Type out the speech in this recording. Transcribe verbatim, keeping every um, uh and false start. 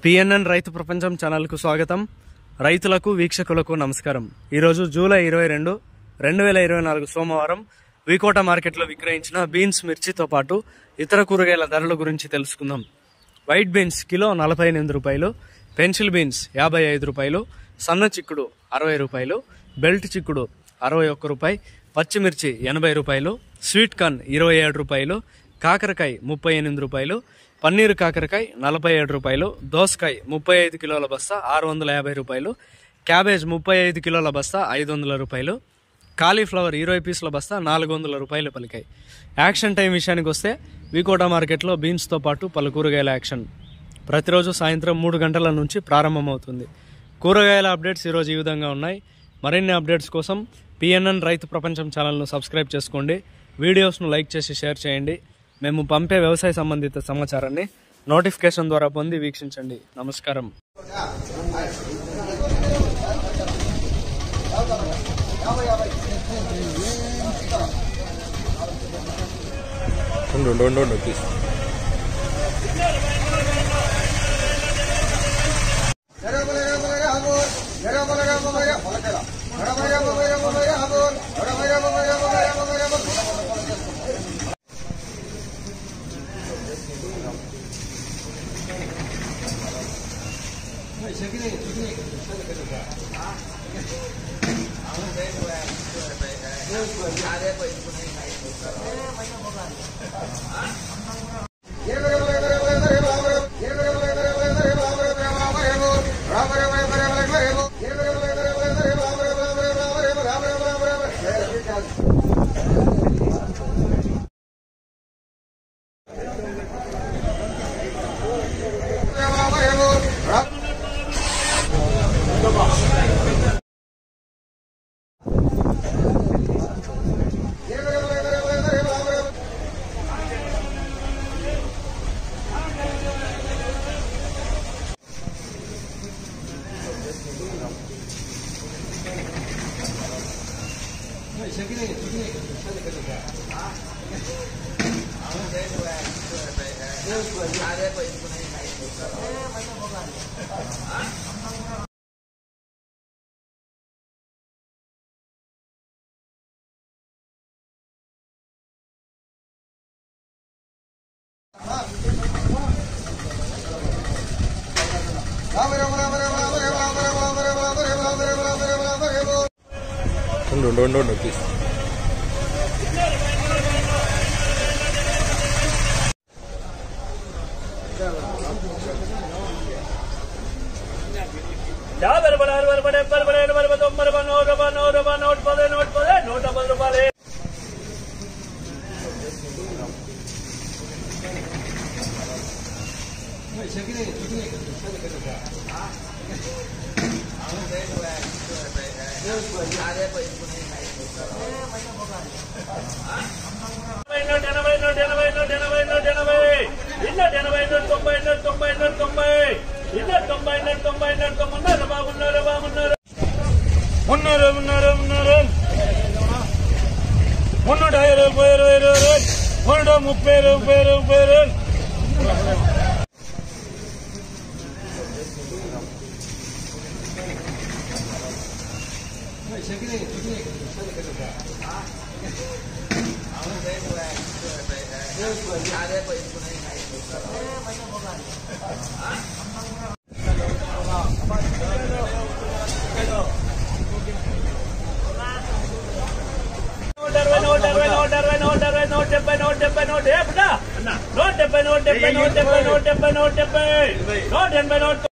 PNN రైతు ప్రపంచం channel కు స్వాగతం. రైతులకు వీక్షకులకు నమస్కారం. ఈ రోజు జూలై ఇరవై రెండు రెండు వేల ఇరవై నాలుగు సోమవారం వికోట మార్కెట్లో విక్రయించిన బీన్స్, మిర్చితో పాటు ఇతర కూరగాయల ధరల గురించి తెలుసుకుందాం. వైట్ బీన్స్ కిలో నలభై ఎనిమిది రూపాయలు, పెన్సిల్ బీన్స్ యాభై ఐదు రూపాయలు, సన్న చిక్కుడు అరవై రూపాయలు, బెల్ట్ చిక్కుడు అరవై ఒక్క రూపాయి, పచ్చిమిర్చి ఎనభై రూపాయలు, స్వీట్ కార్న్ ఇరవై ఏడు రూపాయలు, కాకరకాయ ముప్పై ఎనిమిది రూపాయలు, పన్నీరు కాకరకాయ నలభై ఏడు రూపాయలు, దోసకాయ ముప్పై ఐదు కిలోల బస్తా ఆరు వందల యాభై రూపాయలు, క్యాబేజ్ ముప్పై ఐదు కిలోల బస్తా ఐదు వందల రూపాయలు, కాలీఫ్లవర్ ఇరవై పీసుల బస్తా నాలుగు వందల రూపాయలు పలికాయి. యాక్షన్ టైం విషయానికి వస్తే వికోట మార్కెట్లో బీన్స్తో పాటు పలు కూరగాయల యాక్షన్ ప్రతిరోజు సాయంత్రం మూడు గంటల నుంచి ప్రారంభమవుతుంది. కూరగాయల అప్డేట్స్ ఈరోజు ఈ విధంగా ఉన్నాయి. మరిన్ని అప్డేట్స్ కోసం పిఎన్ఎన్ రైతు ప్రపంచం ఛానల్ను సబ్స్క్రైబ్ చేసుకోండి. వీడియోస్ను లైక్ చేసి షేర్ చేయండి. మేము పంపే వ్యవసాయ సంబంధిత సమాచారాన్ని నోటిఫికేషన్ ద్వారా పొంది వీక్షించండి. నమస్కారం. ముప్పై ముప్పై ముప్పై నూట డెబ్బై నూట డెబ్బై నూట డెబ్బై నూట డెబ్బై నూట డెబ్బై నూట ఎనభై నూట